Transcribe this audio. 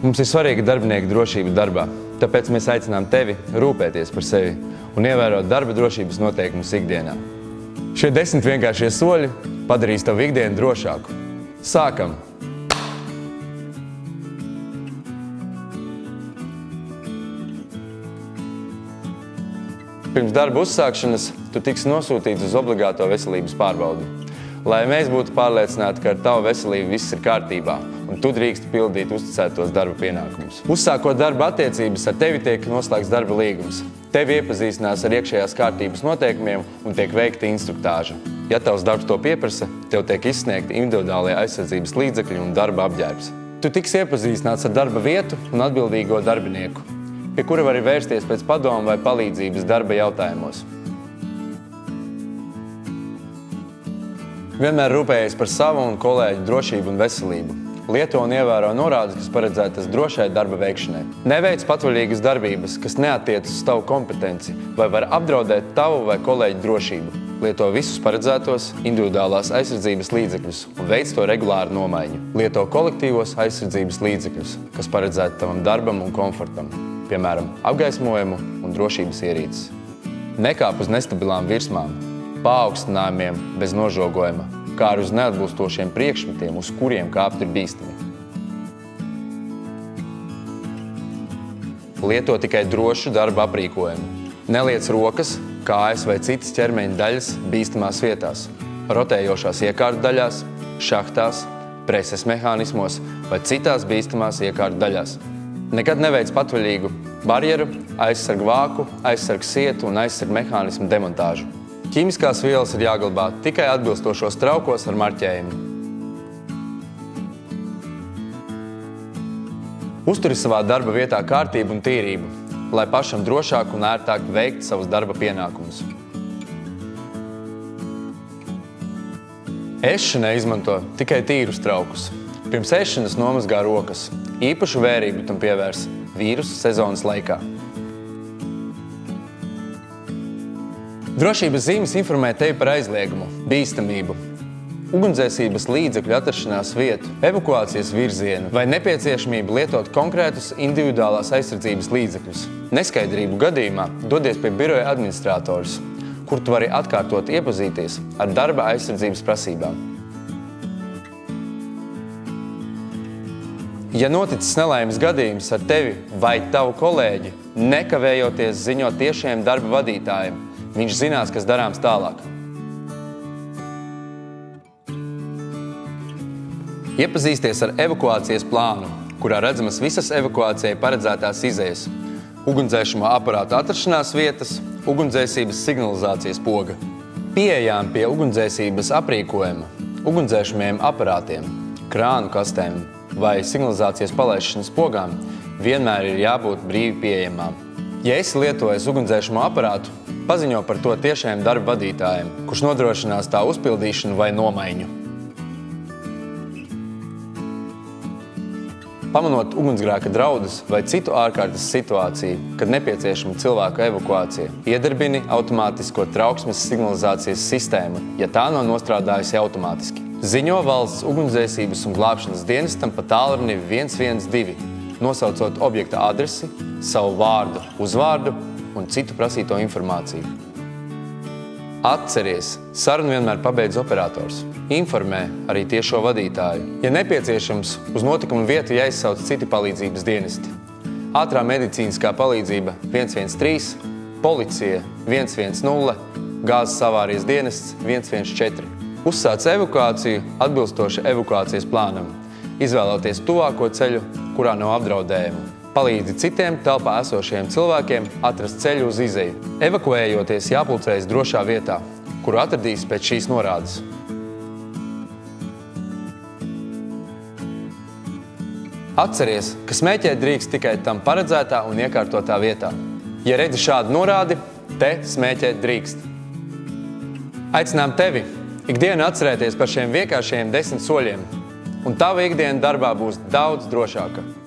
Mums ir svarīga darbinieka drošība darbā, tāpēc mēs aicinām tevi rūpēties par sevi un ievērot darba drošības noteikumus ikdienā. Šie 10 vienkāršie soļi padarīs tavu ikdienu drošāku. Sākam! Pirms darba uzsākšanas tu tiksi nosūtīts uz obligāto veselības pārbaudi, lai mēs būtu pārliecināti, ka ar tavu veselību viss ir kārtībā un tu drīkst pildīt uzticētos darba pienākumus. Uzsākot darba attiecības, ar tevi tiek noslēgts darba līgums. Tevi iepazīstinās ar iekšējās kārtības noteikumiem un tiek veikta instruktāža. Ja tavs darbs to pieprasa, tev tiek izsniegti individuālie aizsardzības līdzekļi un darba apģērbs. Tu tiksi iepazīstināts ar darba vietu un atbildīgo darbinieku, pie kura vari vērsties pēc padomu vai palīdzības darba jautājumos. Vienmēr rūpējies par savu un kolēģu drošību un veselību. Lieto un ievēro norādes, kas paredzētas drošai darba veikšanai. Neveic patvaļīgas darbības, kas neattiecas uz tavu kompetenci vai var apdraudēt tavu vai kolēģu drošību. Lieto visus paredzētos individuālās aizsardzības līdzekļus un veic to regulāru nomaiņu. Lieto kolektīvos aizsardzības līdzekļus, kas paredzēti tavam darbam un komfortam, piemēram, apgaismojumu un drošības ierīces. Nekāp uz nestabilām virsmām, paaugstinājumiem bez nožogojuma, kā arī uz neatbilstošiem priekšmetiem, uz kuriem kāpt ir bīstami. Lieto tikai drošu darba aprīkojumu. Neliec rokas, kājas vai citas ķermeņa daļas bīstamās vietās, rotējošās iekārtu daļās, šahtās, preses mehānismos vai citās bīstamās iekārtu daļās. Nekad neveic patvaļīgu barjeru, aizsargu vāku, aizsargu sietu un aizsargu mehānismu demontāžu. Ķīmiskās vielas ir jāglabā tikai atbilstošos traukos ar marķējumu. Uzturi savā darba vietā kārtību un tīrību, lai pašam drošāk un ērtāk veikt savus darba pienākumus. Ēšanai izmanto tikai tīrus traukus. Pirms ēšanas nomazgā rokas. Īpašu vērību tam pievērs vīrusu sezonas laikā. Drošības zīmes informē tevi par aizliegumu, bīstamību, ugunsdzēsības līdzekļu atrašanās vietu, evakuācijas virzienu vai nepieciešamību lietot konkrētus individuālās aizsardzības līdzekļus. Neskaidrību gadījumā dodies pie biroja administratorus, kur tu vari atkārtot iepazīties ar darba aizsardzības prasībām. Ja noticis nelaimes gadījums ar tevi vai tavu kolēģi, nekavējoties ziņo tiešajam darba vadītājiem, viņš zinās, kas darāms tālāk. Iepazīsties ar evakuācijas plānu, kurā redzamas visas evakuācijai paredzētās izejas, ugunsdzēšamo aparātu atrašanās vietas, ugunsdzēsības signalizācijas poga. Pieejām pie ugunsdzēsības aprīkojuma, ugunsdzēšamajiem aparātiem, krānu kastēm vai signalizācijas palaišanas pogām vienmēr ir jābūt brīvi pieejamām. Ja esi lietojis ugunsdzēšamo aparātu, paziņo par to tiešajam darba vadītājiem, kurš nodrošinās tā uzpildīšanu vai nomaiņu. Pamanot ugunsgrēka draudus vai citu ārkārtas situāciju, kad nepieciešama cilvēku evakuācija, iedarbini automātisko trauksmes signalizācijas sistēmu, ja tā nav nostrādājusi automātiski. Ziņo valsts ugunsdzēsības un glābšanas dienestam pa tālruni 112, nosaucot objekta adresi, savu vārdu, uzvārdu un citu prasīto informāciju. Atceries, sarunu vienmēr pabeidz operators. Informē arī tiešo vadītāju. Ja nepieciešams, uz notikumu vietu jāizsauc citi palīdzības dienesti. Ātrā medicīniskā palīdzība 113, policija 110, gāzes avārijas dienests 114. Uzsāc evakuāciju atbilstoši evakuācijas plānam, izvēloties tuvāko ceļu, kurā nav apdraudējumu. Palīdzi citiem telpā esošajiem cilvēkiem atrast ceļu uz izeju. Evakuējoties jāpulcējas drošā vietā, kuru atradīs pēc šīs norādes. Atceries, ka smēķēt drīkst tikai tam paredzētā un iekārtotā vietā. Ja redzi šādu norādi, te smēķēt drīkst. Aicinām tevi ikdienu atcerēties par šiem vienkāršajiem 10 soļiem, un tava ikdiena darbā būs daudz drošāka.